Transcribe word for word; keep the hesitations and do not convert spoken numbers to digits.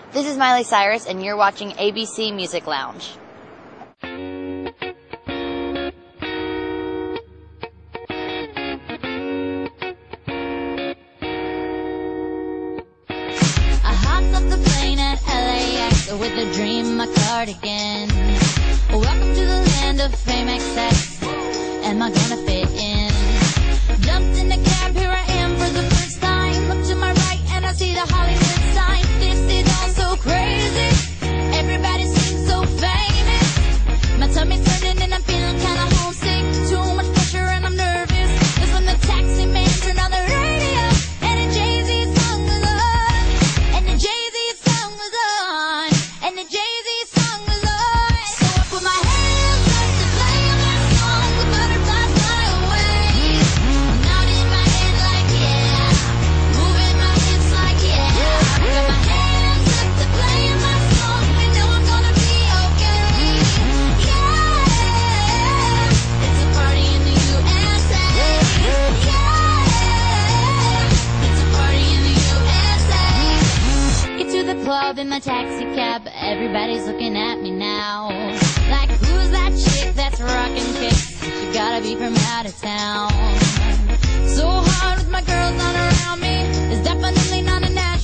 This is Miley Cyrus, and you're watching A B C Music Lounge. I hopped off the plane at L A X with a dream, my cardigan. Welcome to the land of fame excess. Am I gonna fit in? Jumped in the cab, here I am for the first time. Look to my right and I see the Hollywood sign. This is all so crazy. Everybody seems so famous. My tummy's turning and I'm feeling kinda homesick. Too much pressure and I'm nervous. That's when the taxi man turned on the radio and the Jay-Z song was on. And the Jay-Z song was on. And the Jay-Z song was on. So I put my hands up to play on that song. The butterflies fly away. I'm out in my head like yeah. Moving my hips like yeah. I got my hands up to play on my song. And know I'm gonna be okay. Yeah. It's a party in the U S A. Yeah. It's a party in the U S A. Get to the club in my taxi cab. Everybody's looking at me now. Like, who's that chick that's rockin' kicks? She gotta be from out of town. So hard with my girls not around me. It's definitely not a natural.